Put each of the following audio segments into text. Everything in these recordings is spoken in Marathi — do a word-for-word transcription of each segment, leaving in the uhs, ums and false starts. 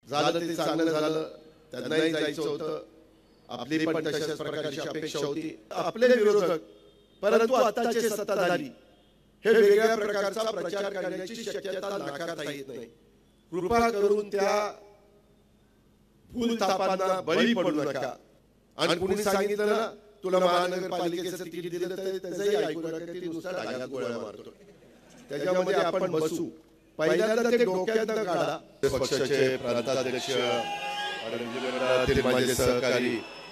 झालं ते चांगलं झालं, त्यांनाही जायचं होतं, आपली पण तशाच प्रकारची अपेक्षा होती. आपले विरोधक परंतु आताचे सत्ताधारी हे वेगळ्या प्रकारचा प्रचार करण्याची शक्यता नाकारता येत नाही. कृपा करून त्या फुलथापांना बळी पडू नका. आणि कुणी सांगितलं ना तुला महानगरपालिकेचं तिकीट दिलं तर त्याचंही ऐकू नका, ते नुसता डागा गोळ्या मारतो. त्याच्यामध्ये आपण बसू. पहिल्यांदा ते डोक्यात काढा. पक्षाचे प्रांताध्यक्ष मंडळातील माझे सहकारी,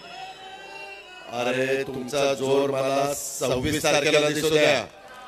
अरे तुमचा जोर मला सव्वीस तारखेला दिसू द्या.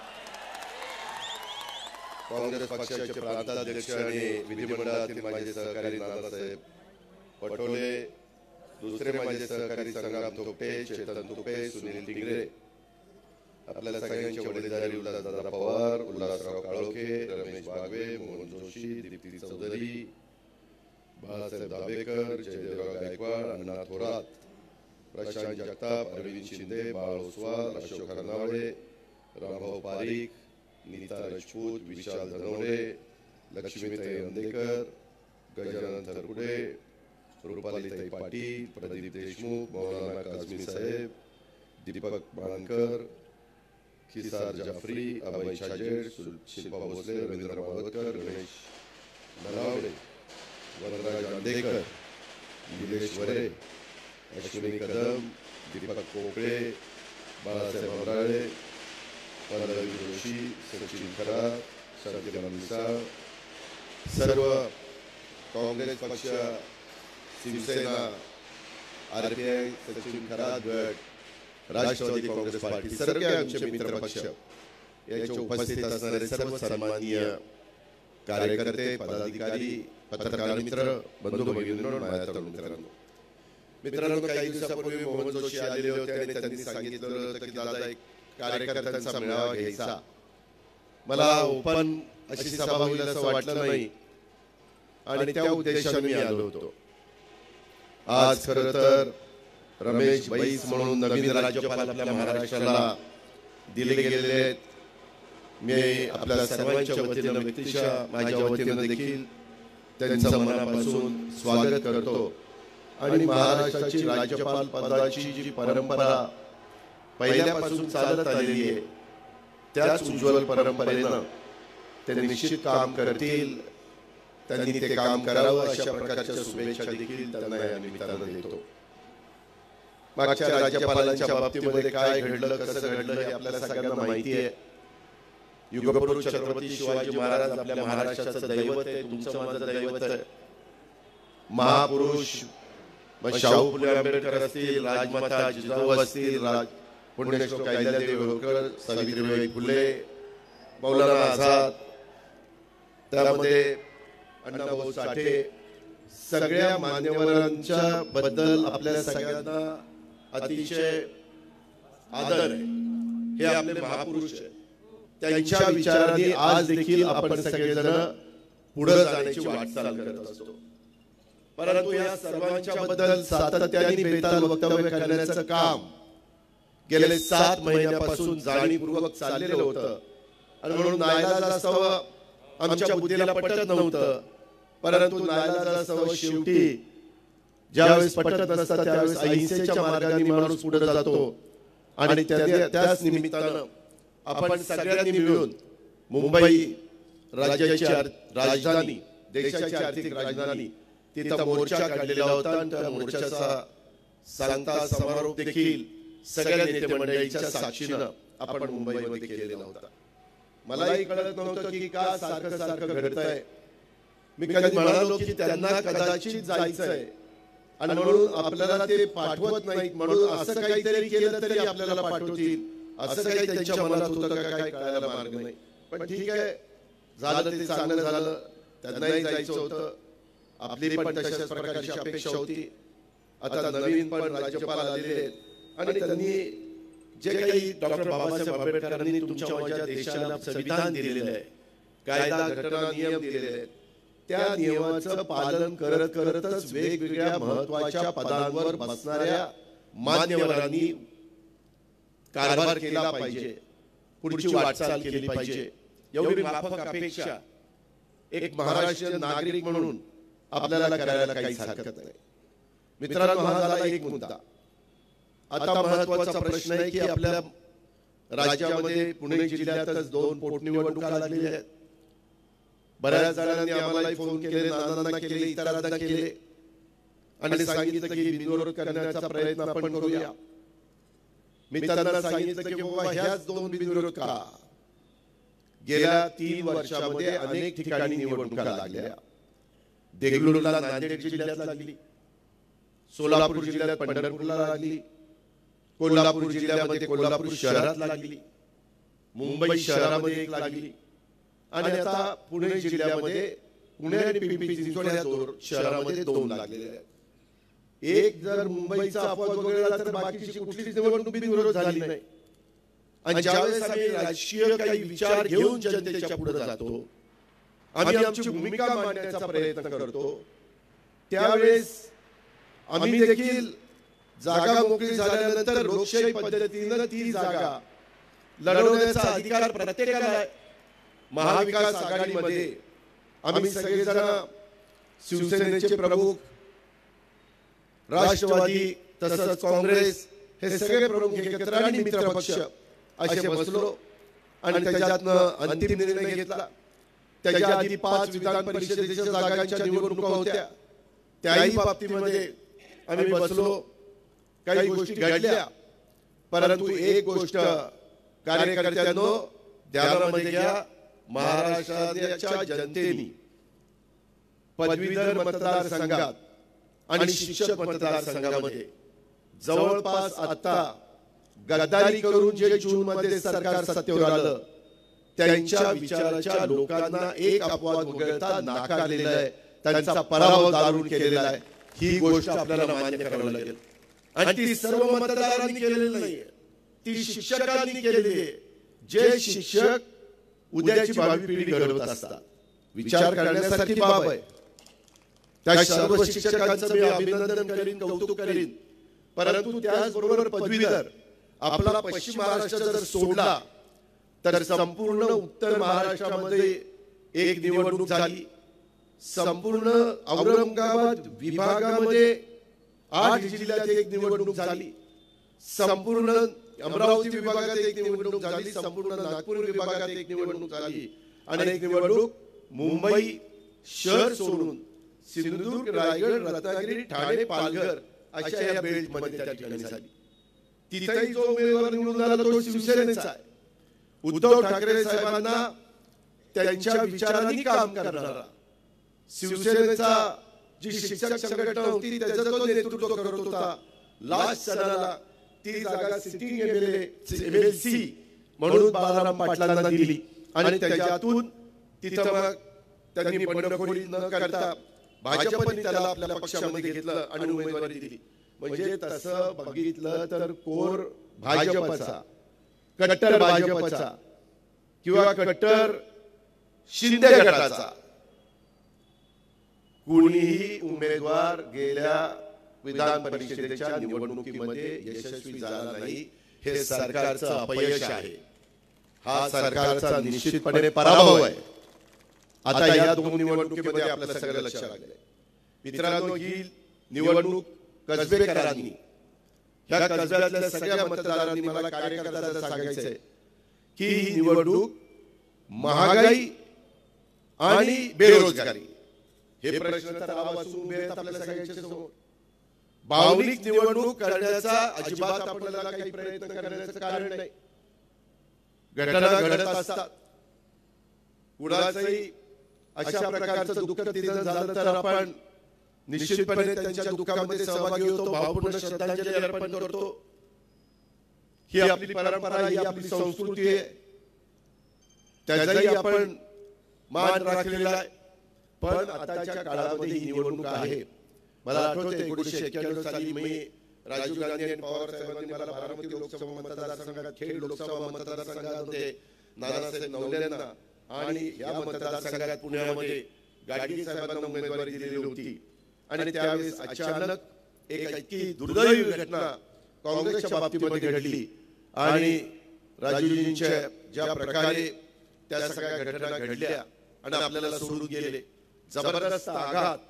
काँग्रेस पक्षाचे प्रांताध्यक्ष आणि विधिमंडळातील माझे सहकारी नानासाहेब पटोले, दुसरे माझे सहकारी संग्राम थोपटे, चेतन तुपे, सुनील टिंगरे, आपल्या सगळ्यांचे वडीलधारी उल्हासदादा पवार, उल्हासराव काळोखे, रमेश बागवे, मोहन जोशी, दीप्ती चौधरी, बाळासाहेब दाभेकर, जयदेवराव गायकवाड, अण्णा थोरात, प्रशांत जगताप, अरविंद शिंदे, बाळ ओसवाल, अशोक हरनावळे, रामभाऊ पारीख, नीता राजपूत, विशाल धनवडे, लक्ष्मीताई अंदेकर, गजानन थरपुडे, रुपालीताई पाटील, प्रदीप देशमुख, मौलाना काझमी साहेब, दीपक बाळणकर, खिसार जाफरी, अभय शाजेड, शिल्पा भोसले, रवींद्र मावळकर, गणेश नलावडे, वनराज आंदेकर, निलेश वरे, अश्विनी कदम, दीपक कोकळे, बाळासाहेब अमराळे, पल्लवी जोशी, सचिन खरात, शरद मिसाळ, सर्व काँग्रेस पक्ष, शिवसेना, आरपीआय, सचिन खरात गट, राष्ट्रवादी काँग्रेस पार्टी, सर्व आमचे मित्र पक्ष याच्या उपस्थित असणारे सर्व सन्माननीय कार्यकर्ते, पदाधिकारी, पत्रकार मित्र, बंधू भगिनींनो, माझ्या तरुण मित्रांनो, मित्रांनो काही दिवसापूर्वी मोहन जोशी आलेले होते आणि त्यांनी सांगितलं होतं की दादा एक कार्यकर्त्यांचा मेळावा घ्यायचा. मला ओपन अशी सभा होईल असं वाटलं नाही आणि त्या उद्देशाने मी आलो होतो. आज खरं तर रमेश बैस म्हणून नवीन राज्यपाल आपल्या महाराष्ट्राला दिले गेलेले आहेत. मी आपल्या सर्वांच्या वतीनं व्यक्तिशः माझ्या वतीनं देखील त्यांचं मनापासून स्वागत करतो आणि महाराष्ट्राची राज्यपाल पदाची जी परंपरा पहिल्यापासून चालत आलेली आहे त्याच उज्ज्वल परंपरेनं ते निश्चित काम करतील. त्यांनी ते काम करावं अशा प्रकारच्या शुभेच्छा देखील त्यांना या निमित्तानं देतो. मागच्या राज्यपालांच्या बाबतीमध्ये काय घडलं, कसं घडलं हे आपल्याला सगळ्यांना माहिती आहे. युगपुरुष छत्रपती शिवाजी महाराज आपल्या महाराष्ट्राचं दैवत आहे, तुमचं माझं दैवत आहे. महापुरुष मग शाहू फुले आंबेडकर असतील, राजमाता जिजाऊ असतील, राज पुण्यश्लोक अहिल्यादेवी होळकर, सावित्रीबाई फुले, मौलाना आझाद, त्यामध्ये अण्णाभाऊ साठे, सगळ्या मान्यवरांच्या बद्दल आपल्या सगळ्यांना अतिशय आदर आहे. हे आपले महापुरुष आहेत. त्यांच्या विचारांनी आज देखील आपण सगळेजण पुढे जाण्याची वाटचाल करत असतो. परंतु या सर्वांच्या बद्दल सातत्याने बेताल वक्तव्य करण्याचं काम गेले सात महिन्यापासून जाणीवपूर्वक चाललेलं होतं आणि म्हणून नाईलाजास्तव आमच्या बुद्धीला पटत नव्हतं. परंतु नाईलाजास्तव शेवटी ज्यावेळेस पटत नसतं त्यावेळेस अहिंसेच्या मार्गाने माणूस पुढे जातो आणि त्याच निमित्तानं आपण सगळ्यांनी मिळून मुंबई राज्याची राजधानी, देशाची आर्थिक राजधानी, तिथं मोर्चा काढलेला होता आणि त्या मोर्चाचा सांगता समारोप देखील सगळ्या नेते मंडळीच्या साक्षीनं आपण मुंबईमध्ये केलेला होता. मलाही कळत नव्हतं की का सारखं सारखं घडतंय. मी कधी म्हणालो की त्यांना कदाचित जायचंय आणि म्हणून आपल्याला ते पाठवत नाहीत, म्हणून असं काहीतरी केलं तरी आपल्याला पाठवतील असं काही त्यांच्या मनात होतं का काय कळायला मार्ग नाही. पण ठीक आहे, झालं ते चांगलं झालं, त्यांनाही जायचं होतं, आपली पण तशाच प्रकारची अपेक्षा होती. आता नवीन पण राज्यपाल आलेले आहेत आणि त्यांनी जे काही डॉक्टर बाबासाहेब आंबेडकरांनी तुमच्या माझ्या देशाला संविधान दिलेलं आहे, कायदा घटना नियम दिलेले आहेत, त्या नियमाचं पालन करत करतच वेगवेगळ्या महत्वाच्या पदांवर बसणाऱ्या मान्यवरांनी कारभार केला पाहिजे, पुढची वाटचाल केली पाहिजे. एवढी माफक अपेक्षा एक महाराष्ट्रीयन नागरिक म्हणून आपल्याला करायला काहीच हरकत नाही. मित्रांनो, हा झाला एक मुद्दा. आता महत्वाचा प्रश्न आहे की आपल्या राज्यामध्ये पुणे जिल्ह्यातच दोन पोटनिवडणुका लागलेल्या आहेत. बऱ्याच जणांनी आम्हाला फोन केले, नानांना केले, इतरांना केले आणि सांगितलं की बिनविरोध करण्याचा प्रयत्न आपण करूया. मी त्यांना सांगितलं की बाबा ह्याच दोन बिनविरोध का? गेल्या तीन वर्षामध्ये अनेक ठिकाणी निवडणुका लागल्या. देगलूरला नांदेड जिल्ह्यात लागली, सोलापूर जिल्ह्यात पंढरपूरला लागली, कोल्हापूर जिल्ह्यामध्ये कोल्हापूर शहरात लागली, मुंबई शहरामध्ये एक लागली आणि आता पुणे जिल्ह्यामध्ये पुणे आणि पिंपरी चिंचवड या दोन शहरामध्ये दोन लागलेले आहेत. एक जर मुंबईचा अपवाद वगळला तर बाकीची कुठलीच निवडणूक बिनविरोध झाली नाही. आणि ज्यावेळेस आम्ही राजकीय काही विचार घेऊन जनतेच्या पुढे जातो, आम्ही आमची भूमिका मांडण्याचा प्रयत्न करतो, त्यावेळेस आम्ही देखील जागा मोकळी झाल्यानंतर लोकशाही पद्धतीने ती जागा लढवण्याचा अधिकार प्रत्येकाला आहे. महाविकास आघाडीमध्ये आम्ही सगळेजण शिवसेनेचे प्रमुख, राष्ट्रवादी तसंच काँग्रेस हे सगळे प्रमुख एकत्र आणि मित्र पक्ष असे बसलो आणि त्याच्यातनं अंतिम निर्णय घेतला. त्याच्या आधी पाच विधान परिषदेच्या जागांच्या निवडणुका होत्या. त्याही बाबतीमध्ये आम्ही बसलो, काही गोष्टी घडल्या, परंतु एक गोष्ट कार्यकर्त्यांनो ध्यानामध्ये घ्या. महाराष्ट्राच्या जनतेने पदवीधर मतदारसंघात आणि शिक्षक मतदारसंघामध्ये जवळपास आता गद्दारी करून जे जून मध्ये सरकार सत्तेवर आलं त्यांच्या विचाराच्या लोकांना एक अपवाद वगळता नाकारलेला आहे, त्यांचा पराभव दारुण केलेला आहे. ही गोष्ट आपल्याला मान्य करावी लागेल. आणि ती सर्व मतदारांनी केलेली नाहीये, ती शिक्षकांनी केलेली आहे. जे शिक्षक उद्याची भावी पिढी घडवत असतात, विचार करण्यासारखी बाब आहे. त्या सर्व शिक्षकांचं मी अभिनंदन करीन, कौतुक करीन. परंतु त्याचबरोबर पदवीधर आपला पश्चिम महाराष्ट्र जर सोडला तर संपूर्ण उत्तर महाराष्ट्रामध्ये एक निवडणूक झाली. संपूर्ण औरंगाबाद विभागामध्ये आठ जिल्ह्यात एक निवडणूक झाली. संपूर्ण अमरावती विभागात एक निवडणूक झाली. संपूर्ण नागपूर विभागात एक निवडणूक झाली आणि एक निवडणूक मुंबई शहर सोडून सिंधुदुर्ग, रायगड, रत्नागिरी, ठाणे, पालघर अशा या बेल्ट मध्ये त्या ठिकाणी झाली. तिथेही जो उमेदवार निवडून आला तो शिवसेनेचा आहे. उद्धव ठाकरे साहेबांना त्यांच्या विचारांनी काम करणारा शिवसेनेचा जी शिक्षक संघटना होती त्याचा तो नेतृत्व करत होता. लास्ट सणाला ती जागा सिटिंग एमएलसी म्हणून बाळाराम पाटलांना दिली आणि त्याच्यातून तिथं मग त्यांनी बंडखोरी न करता भाजपने त्याला आपल्या पक्षामध्ये घेतलं आणि उमेदवारी दिली. म्हणजे तसं बघितलं तर कोर भाजपचा, कट्टर भाजपचा किंवा कट्टर शिंदे गटाचा कुणीही उमेदवार गेल्या विधान परिषदेच्या निवडणुकीमध्ये यशस्वी झाला नाही. हे सरकारचं अपयश आहे. हा सरकारचा निश्चितपणे पराभव आहे. आता या दोन निवडणुकीमध्ये आपलं सगळं लक्ष लागलंय. मित्रांनो, ही निवडणूक कसबेकरांनी, ह्या कसब्यातल्या सगळ्या मतदारांनी मला कार्यकर्त्यांना सांगायचंय की ही निवडणूक महागाई आणि बेरोजगारी हे प्रश्न तर आवाजून उभे आहेत आपल्या सगळ्यांच्या समोर. भावनिक निवडणूक करण्याचा अजिबात आपल्याला काही प्रयत्न करण्याचं कारण नाही. घटना घडत असतात. कुणाचंही अशा प्रकारचं दुःख निधन झालं तर आपण निश्चितपणे त्यांच्या दुःखामध्ये सहभागी होतो, भावपूर्ण श्रद्धांजली अर्पण करतो. ही आपली परंपरा, ही आपली संस्कृती आहे, त्याचाही आपण मान राखलेला आहे. पण आताच्या काळामध्ये ही निवडणूक आहे. मला आठवते एकोणीसशे एक्क्याण्णव साली मी राजीव गांधी आणि पवार साहेबांनी मला बारामती लोकसभा मतदारसंघात, खेड लोकसभा मतदारसंघामध्ये नानासाहेब नवल्यांना आणि या मतदारसंघात पुण्यामध्ये गाडगे साहेबांना उमेदवारी दिलेली होती. आणि त्यावेळेस अचानक एक इतकी दुर्दैवी घटना काँग्रेसच्या बाबतीमध्ये घडली आणि राजीवजींच्या ज्या प्रकारे त्या सगळ्या घटना घडल्या आणि आपल्याला सोडून गेले, जबरदस्त आघात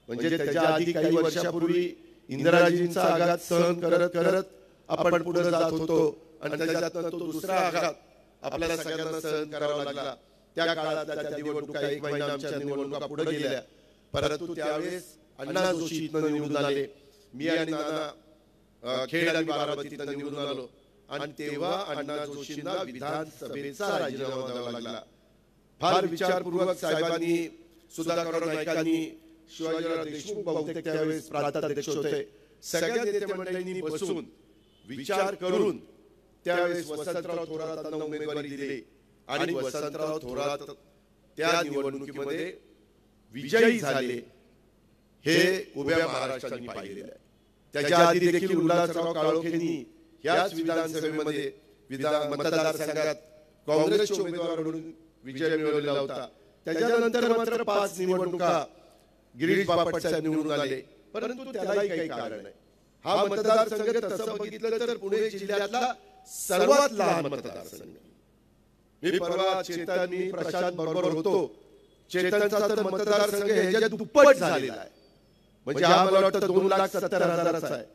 म्हणजे त्याच्या आधी काही वर्षापूर्वी इंदिराजींचा आघात सहन करत करत आपण पुढे जात होतो आणि त्याच्यातनं तो दुसरा आघात आपल्याला सगळ्यांना सहन करावा लागला. त्या काळात त्या निवडणुका एक महिना आमच्या निवडणुका पुढे गेल्या, परंतु त्यावेळेस अण्णा जोशी इथनं निवडून आले. मी आणि नाना खेड आणि बारामतीतनं निवडून आलो आणि तेव्हा अण्णा जोशींना विधानसभेचा राजीनामा द्यावा लागला. फार विचारपूर्वक साहेबांनी, सुधाकर नाईकांनी, शिवाजीराव देशमुख बहुतेक त्यावेळेस प्रांताध्यक्ष होते, सगळ्या नेते मंडळींनी बसून विचार करून त्यावेळेस वसंतराव थोरातांना उमेदवारी दिली आणि वसंतराव थोरात त्या निवडणुकीमध्ये विजयी झाले. हे उभ्या महाराष्ट्राने पाहिलेलं आहे. त्याच्या आधी देखील उल्हासराव काळोखेंनी याच विधानसभेमध्ये विधान मतदारसंघात काँग्रेसचे उमेदवार म्हणून विजय मिळवलेला होता. त्याच्यानंतर मात्र पाच निवडणुका गिरीश बापट साहेब निवडून आले, परंतु त्यालाही काही कारण आहे. हा मतदारसंघ तसं बघितलं तर पुणे जिल्ह्यातला सर्वात लहान मतदारसंघ. मी परवा चेतन मी प्रशांत बरोबर होतो. चेतनचा तर मतदारसंघ ह्याच्या दुप्पट झालेला आहे. म्हणजे हा मला वाटतं दोन लाख सत्तर हजाराचा आहे,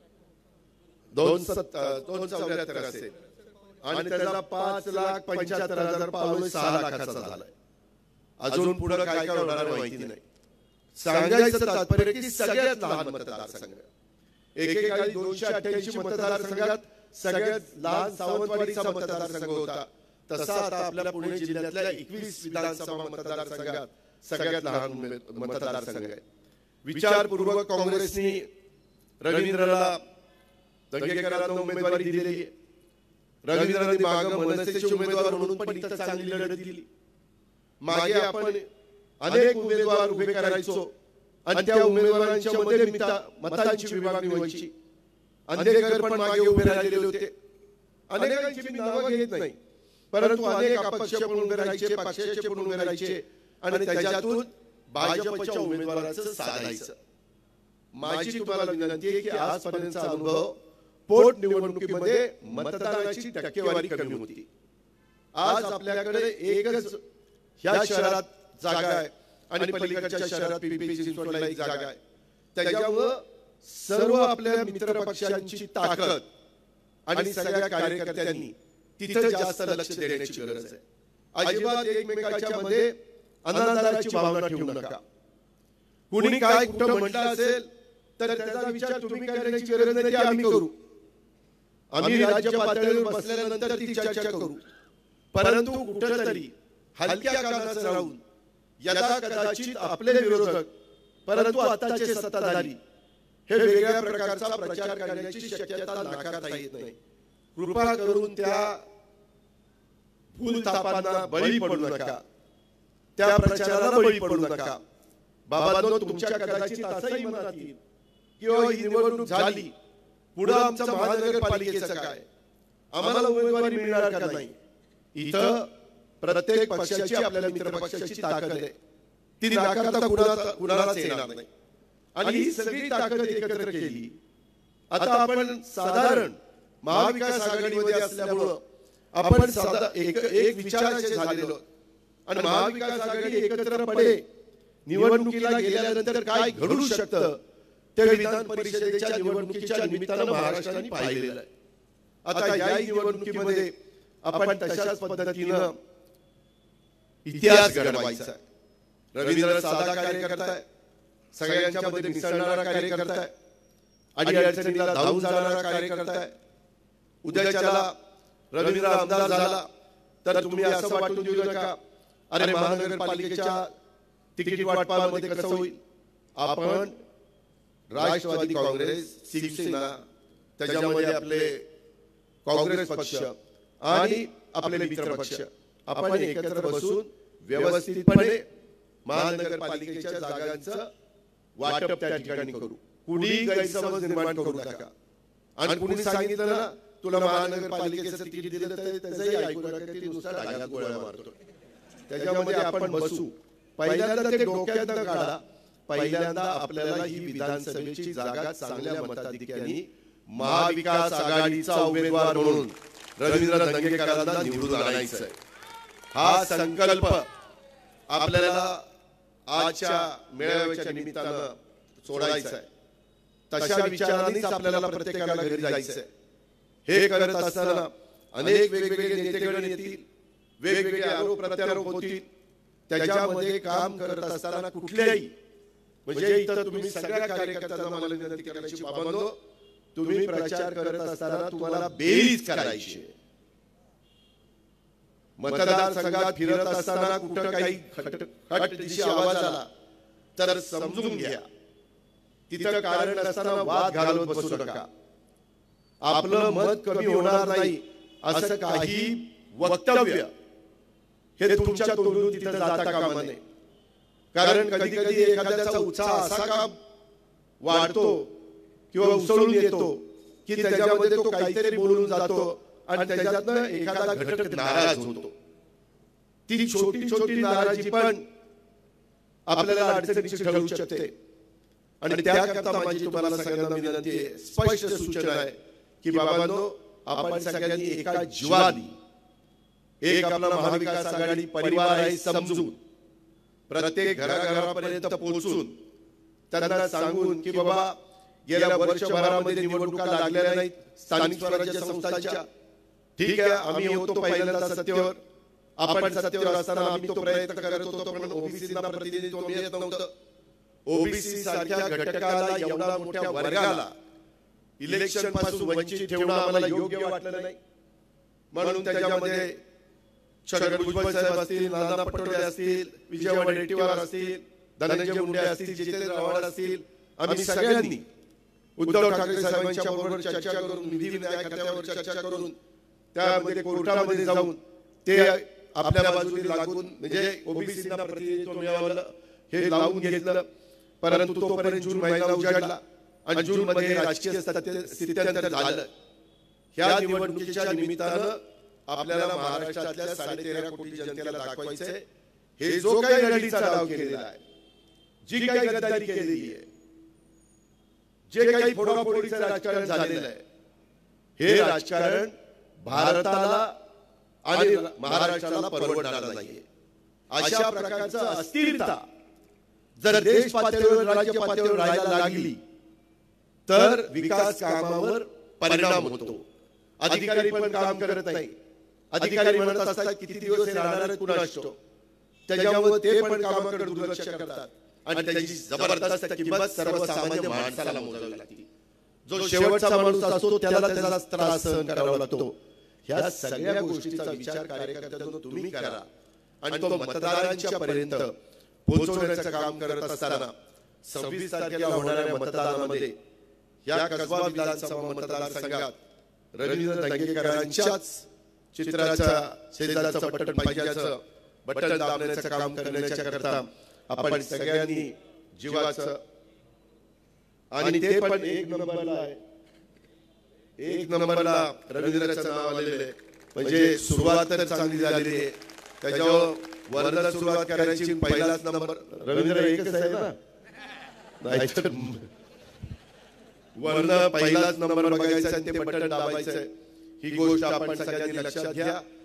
दोन दोन चौऱ्याहत्तर असेल आणि त्याला पाच लाख पंच्याहत्तर हजार पावले सहा लाखाचा झालाय. अजून पुढे काय काय होणार माहिती नाही. सांगायचं तात्पर्य की सगळ्यात लहान मतदारसंघ, एकेकाळी दोनशे अठ्ठ्याऐंशी मतदारसंघात सगळ्यात लहान सावंतवाडीचा मतदारसंघ होता, तसा आता आपल्या पुणे जिल्ह्यातल्या एकवीस विधानसभा मतदारसंघात सगळ्यात लहान मतदारसंघ आहे. विचारपूर्वक काँग्रेसने रवींद्रला दंगेकरांना उमेदवारी दिलेली. रवींद्रने मागे मनसेचे उमेदवार म्हणून पण इथं चांगली लढत दिली. मागे आपण अनेक उमेदवार उभे करायचो आणि त्या उमेदवारांच्या मध्ये मतांची विभागणी व्हायची. अंधेकर पण मागे उभे राहिलेले होते. अनेकांची मी नावं घेत नाही, परंतु अनेक अपक्ष पण उभे राहायचे, पक्षाचे पण उभे राहायचे आणि त्याच्यातून भाजपच्या उमेदवाराचं साधायचं. माझी तुम्हाला विनंती आहे की आजपर्यंतचा अनुभव पोट निवडणुकीमध्ये मतदानाची टक्केवारी कमी होती. आज आपल्याकडे एकच ह्या शहरात जागा आहे आणि पलीकडच्या शहरात पिंपरी चिंचवडला एक जागा आहे. त्याच्यामुळं सर्व आपल्या मित्र पक्षांची ताकद आणि सगळ्या कार्यकर्त्यांनी तिथे जास्त लक्ष देण्याची गरज आहे. अजिबात एकमेकांच्या मध्ये अनादराची भावना ठेवू नका. कुणी काय कुठं म्हटलं असेल तर त्याचा विचार तुम्ही करण्याची गरज नाही, ते आम्ही करू. आम्ही राज्य पातळीवर बसल्यानंतर ती चर्चा करू, परंतु कुठेतरी हलक्या कारणाचं राहून यदा कदाचित आपले विरोधक, परंतु आताचे सत्ताधारी हे वेगळ्या प्रकारचा प्रचार करण्याची शक्यता नाकारता येत नाही. कृपा करून त्या भूलथापांना बळी पडू नका, त्या प्रचाराला बळी पडू नका. बाबांनो, तुमच्या कदाचित असंही मनात येईल की ही निवडणूक झाली, पुढे आमचं महानगरपालिकेचं काय, आम्हाला उमेदवारी मिळणार का नाही. इथं प्रत्येक पक्षाची आपल्याला मित्र पक्षाची ताकद आहे, ती नाकारता कुणाला कुणालाच येणार नाही. आणि ही सगळी ताकद एकत्र केली. आता आपण साधारण महाविकास आघाडीमध्ये असल्यामुळं आपण साधा एक एक विचाराचे झालेलो आणि महाविकास आघाडी एकत्रपणे निवडणुकीला गेल्यानंतर काय घडू शकतं ते विधान परिषदेच्या निवडणुकीच्या निमित्तानं महाराष्ट्राने पाहिलेलं आहे. आता या निवडणुकीमध्ये आपण तशाच पद्धतीनं इतिहास घडवायचा आहे. रवींद्र साधा कार्यकर्ता आहे, सगळ्यांच्या मध्ये मिसळणारा कार्यकर्ता आहे, आणि अडचणीला धावून जाणारा कार्यकर्ता आहे. उद्याच्याला रवींद्र आमदार झाला तर तुम्ही असं वाटून देऊ नका अरे महानगरपालिकेच्या तिकीट वाटपामध्ये कसं होईल. आपण राष्ट्रवादी काँग्रेस, शिवसेना, त्याच्यामध्ये आपले काँग्रेस पक्ष आणि आपले मित्र पक्ष आपण एकत्र बसून व्यवस्थितपणे महानगरपालिकेच्या जागांचं वाटप त्या ठिकाणी करू. कुणी गैरसमज निर्माण करू नका. आणि कुणी सांगितलं ना तुला महानगरपालिकेचं तिकीट दिलं तर त्याचंही ऐकू नका, ते नुसता ढागात गोळ्या मारतो. त्याच्यामध्ये आपण बसू. पहिल्यांदा ते डोक्यात काढा, पहिल्यांदा आपल्याला ही विधानसभेची जागा चांगल्या मताधिक्याने महाविकास आघाडीचा उमेदवार म्हणून रवींद्र दंगेकरांना निवडून आणायचं आहे. हा संकल्प आपल्याला आजच्या मेळाव्याच्या निमित्तानं सोडायचा आहे. तशा विचारानेच आपल्याला प्रत्येकाला घरी जायचंय. हे करत असताना अनेक वेगवेगळे नेतेगण येतील, वेगवेगळे आरोप प्रत्यारोप होतील. त्याच्यामध्ये काम करत असताना कुठल्याही म्हणजे इथं तुम्ही सगळ्या कार्यकर्त्यांना मला विनंती करायची, बाबांनो तुम्ही प्रचार करत असताना तुम्हाला बेरीज करायची. मतदारसंघात फिरत असताना कुठं काही खट दिशी आवाज आला तर समजून घ्या, तिथं कारण असताना वाद घालवत बसू नका. आपलं मत कमी होणार नाही असं काही वक्तव्य हे तुमच्या तोंडून तिथं जाता कामा नये. कारण कधी कधी एखाद्याचा उत्साह असा का वाढतो किंवा उसळून येतो की त्याच्यामध्ये तो काहीतरी बोलून जातो आणि त्याच्यातनं एखादा घटक नाराज होतो. ती छोटी छोटी नाराजी पण आपल्याला अडचणीची ठरू शकते. आणि त्याकरता माझी तुम्हाला सगळ्यांना विनंती आहे, स्पष्ट सूचना आहे की बाबांनो आपण सगळ्यांनी एका जीवानी एक आपला महाविकास आघाडी परिवार आहे समजून प्रत्येक घराघरापर्यंत पोहोचून त्यांना सांगून की बाबा गेल्या वर्षभरामध्ये निवडणुका लागलेल्या नाहीत स्थानिक स्वराज्य संस्थांच्या. ठीक आहे, आम्ही होतो पहिल्यांदा सत्तेवर. आपण सत्तेवर असताना आम्ही तो प्रयत्न करत होतो, पण ओबीसीला प्रतिनिधित्व मिळत नव्हतं. ओबीसी सारख्या घटकाला एवढा मोठ्या वर्गाला इलेक्शन पासून वंचित ठेवणं आम्हाला योग्य वाटलं नाही. म्हणून त्याच्यामध्ये छगन भुजबळ साहेब असतील, नाना पटोले असतील, विजय वडेट्टीवार असतील, धनंजय मुंडे असतील, जितेंद्र आव्हाड असतील, आम्ही सगळ्यांनी उद्धव ठाकरे साहेबांच्या बरोबर चर्चा करून विधी न्याय खात्यावर चर्चा करून त्यामध्ये कोर्टामध्ये जाऊन ते आपल्या बाजूने लागून म्हणजे ओबीसीना प्रतिनिधित्व मिळावं हे लावून घेतलं. परंतु तोपर्यंत जून महिना उजाडला आणि जून मध्ये राजकीय स्थित्यंतर झालं. ह्या निवडणुकीच्या निमित्तानं आपल्याला महाराष्ट्रातल्या साडेतेरा कोटी जनतेला दाखवायचंय हे जो काही रडीचा डाव केलेला आहे, जी काही गद्दारी केलेली आहे, जे काही फोडाफोडीचं राजकारण झालेलं आहे, हे राजकारण भारताला आणि महाराष्ट्राला परवडणार नाहीये. अशा प्रकारचं अस्थिरता जर देश पातळीवर राज्य पातळीवर राहायला लागली तर विकास कामावर परिणाम होतो. अधिकारी पण काम करत नाही. अधिकारी म्हणत असतात किती दिवस राहणार कुणा असतो, त्याच्यामुळे ते पण कामाकडे दुर्लक्ष करतात आणि त्याची जबरदस्त किंमत सर्वसामान्य माणसाला मोजावी लागते. जो शेवटचा माणूस असतो त्याला त्याचा त्रास सहन करावा लागतो. ह्या सगळ्या गोष्टीचा विचार कार्यकर्त्यांनो तुम्ही करा आणि तो मतदारांच्या पर्यंत पोहोचवण्याचं काम करत असताना सव्वीस तारखेला होणाऱ्या मतदानामध्ये या कसबा विधानसभा मतदारसंघात रवींद्र दंगेकरांच्याच चित्राचा शेजारचं बटन पाहिजेचं बटन दाबण्याचं काम करण्याच्या करता आपण सगळ्यांनी जीवाचं आणि ते पण एक नंबरला आहे. एक नंबरला रवींद्रचं नाव आलेलं आहे म्हणजे सुरुवात तर चांगली झालेली आहे. त्याच्यावर वर्णन सुरुवात करायची पहिलाच नंबर रवींद्र एकच आहे ना, नाहीतर वर्ण पहिलाच नंबर बघायचा आणि ते बटन दाबायचं. ही गोष्ट आपण सगळ्यांनी लक्षात घ्या.